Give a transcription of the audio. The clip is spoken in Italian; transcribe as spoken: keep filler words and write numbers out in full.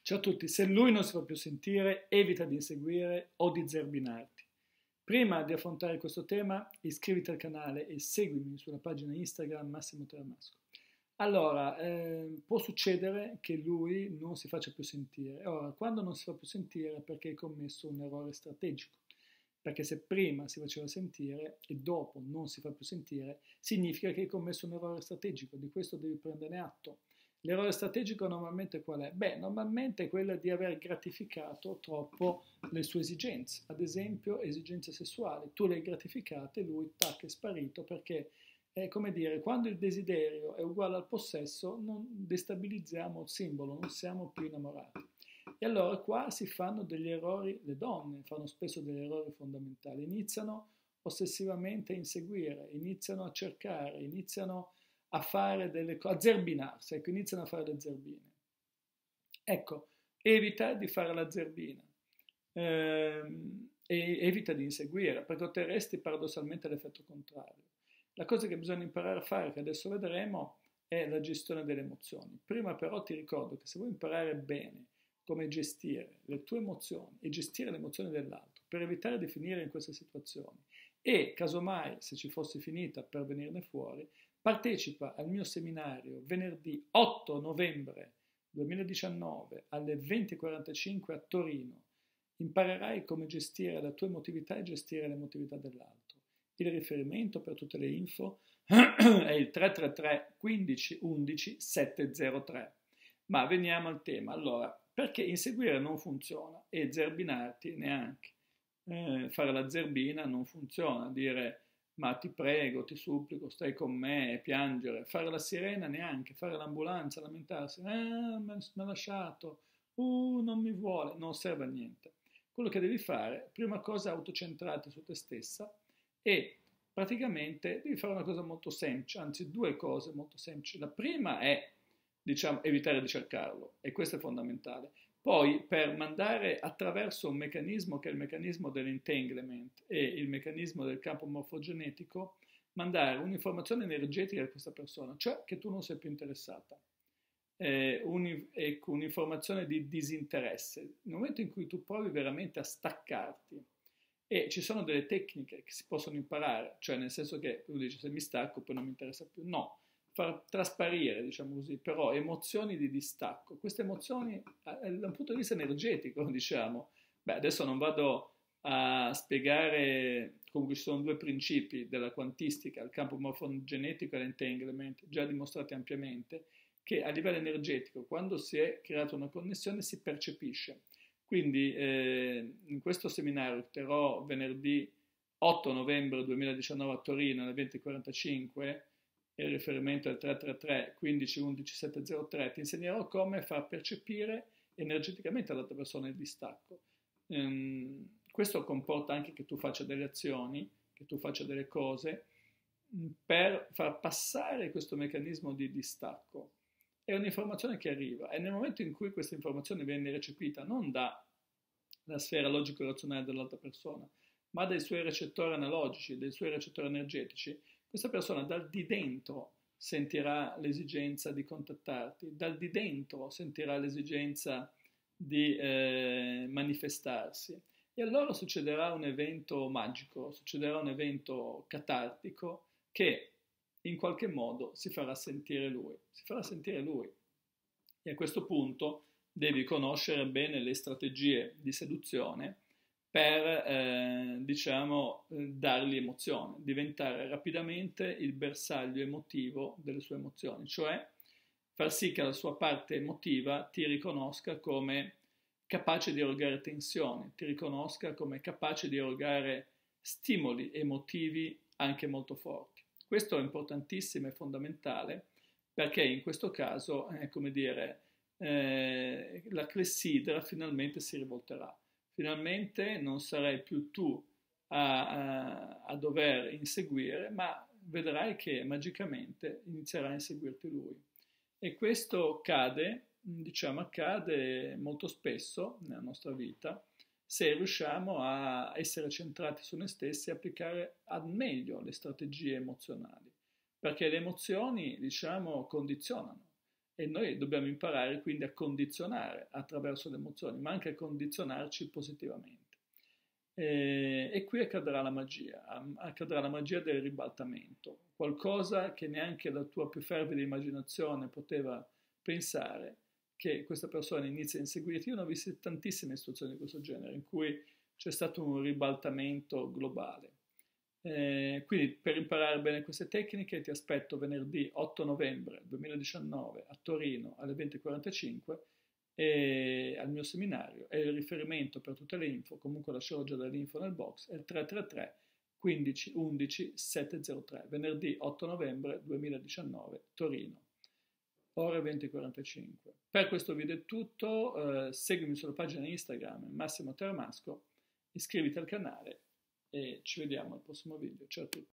Ciao a tutti, se lui non si fa più sentire, evita di inseguire o di zerbinarti. Prima di affrontare questo tema, iscriviti al canale e seguimi sulla pagina Instagram Massimo Teramasco. Allora, eh, può succedere che lui non si faccia più sentire. Ora, quando non si fa più sentire è perché hai commesso un errore strategico. Perché se prima si faceva sentire e dopo non si fa più sentire, significa che hai commesso un errore strategico. Di questo devi prendere atto. L'errore strategico normalmente qual è? Beh, normalmente è quello di aver gratificato troppo le sue esigenze, ad esempio esigenze sessuali. Tu le hai gratificate, lui tac è sparito perché è come dire, quando il desiderio è uguale al possesso non destabilizziamo il simbolo, non siamo più innamorati. E allora qua si fanno degli errori, le donne fanno spesso degli errori fondamentali, iniziano ossessivamente a inseguire, iniziano a cercare, iniziano a fare delle cose, a zerbinarsi, ecco, iniziano a fare le zerbine. Ecco, evita di fare la zerbina ehm, e evita di inseguire, perché otterresti paradossalmente l'effetto contrario. La cosa che bisogna imparare a fare, che adesso vedremo, è la gestione delle emozioni. Prima però ti ricordo che se vuoi imparare bene come gestire le tue emozioni e gestire le emozioni dell'altro, per evitare di finire in queste situazioni, e casomai, se ci fossi finita per venirne fuori, partecipa al mio seminario venerdì otto novembre duemiladiciannove alle venti e quarantacinque a Torino. Imparerai come gestire la tua emotività e gestire l'emotività dell'altro. Il riferimento per tutte le info è il tre tre tre quindici undici settecentotre. Ma veniamo al tema. Allora, perché inseguire non funziona e zerbinarti neanche. Eh, fare la zerbina non funziona, dire ma ti prego, ti supplico, stai con me, e piangere, fare la sirena neanche, fare l'ambulanza, lamentarsi, eh, mi ha lasciato, uh, non mi vuole, non serve a niente. Quello che devi fare, prima cosa, autocentrarti su te stessa e praticamente devi fare una cosa molto semplice, anzi due cose molto semplici. La prima è, diciamo, evitare di cercarlo e questo è fondamentale. Poi per mandare attraverso un meccanismo che è il meccanismo dell'entanglement e il meccanismo del campo morfogenetico, mandare un'informazione energetica a questa persona, cioè che tu non sei più interessata, eh, un, ecco, un'informazione di disinteresse. Nel momento in cui tu provi veramente a staccarti, e ci sono delle tecniche che si possono imparare, cioè nel senso che tu dici se mi stacco poi non mi interessa più, no. Far trasparire, diciamo così, però emozioni di distacco. Queste emozioni, da un punto di vista energetico, diciamo, beh, adesso non vado a spiegare, comunque ci sono due principi della quantistica, il campo morfogenetico e l'entanglement, già dimostrati ampiamente, che a livello energetico, quando si è creata una connessione, si percepisce. Quindi eh, in questo seminario che terrò venerdì otto novembre duemiladiciannove a Torino alle venti e quarantacinque, il riferimento al tre tre tre quindici undici settecentotre, ti insegnerò come far percepire energeticamente all'altra persona il distacco. Um, questo comporta anche che tu faccia delle azioni, che tu faccia delle cose per far passare questo meccanismo di distacco. È un'informazione che arriva e nel momento in cui questa informazione viene recepita non dalla sfera logico-razionale dell'altra persona, ma dai suoi recettori analogici, dai suoi recettori energetici, questa persona dal di dentro sentirà l'esigenza di contattarti, dal di dentro sentirà l'esigenza di eh, manifestarsi. E allora succederà un evento magico, succederà un evento catartico che in qualche modo si farà sentire lui, si farà sentire lui. E a questo punto devi conoscere bene le strategie di seduzione per, eh, diciamo, eh, dargli emozione, diventare rapidamente il bersaglio emotivo delle sue emozioni, cioè far sì che la sua parte emotiva ti riconosca come capace di erogare tensione, ti riconosca come capace di erogare stimoli emotivi anche molto forti. Questo è importantissimo e fondamentale perché in questo caso, eh, come dire, eh, la clessidra finalmente si rivolterà. Finalmente non sarai più tu a, a, a dover inseguire, ma vedrai che magicamente inizierà a inseguirti lui. E questo cade, diciamo, accade molto spesso nella nostra vita se riusciamo a essere centrati su noi stessi e applicare al meglio le strategie emozionali, perché le emozioni, diciamo, condizionano E noi dobbiamo imparare quindi a condizionare attraverso le emozioni, ma anche a condizionarci positivamente. E, e qui accadrà la magia, accadrà la magia del ribaltamento, qualcosa che neanche la tua più fervida immaginazione poteva pensare, che questa persona inizia a inseguirti. Io ne ho viste tantissime istruzioni di questo genere, in cui c'è stato un ribaltamento globale. Eh, quindi per imparare bene queste tecniche ti aspetto venerdì otto novembre duemiladiciannove a Torino alle venti e quarantacinque e al mio seminario, e il riferimento per tutte le info, comunque lascerò già dell'info nel box, è il tre tre tre quindici undici settecentotre, venerdì otto novembre duemiladiciannove, Torino, ore venti e quarantacinque. Per questo video è tutto, eh, seguimi sulla pagina Instagram Massimo Teramasco, iscriviti al canale e ci vediamo al prossimo video. Ciao a tutti.